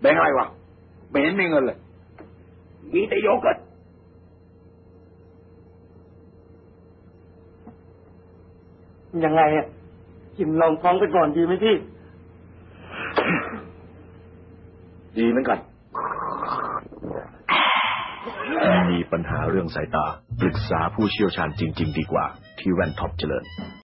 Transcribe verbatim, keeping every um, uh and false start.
แบงค์อะไรวะไม่เห็นมีเงินเลยมีแต่โยเกิร์ตยังไงอ่ะกินลองท้องไปก่อนดีไหมพี่ดีเหมือนกันมีปัญหาเรื่องสายตาปรึกษาผู้เชี่ยวชาญจริงๆดีกว่าที่แว่นท็อปเจริญ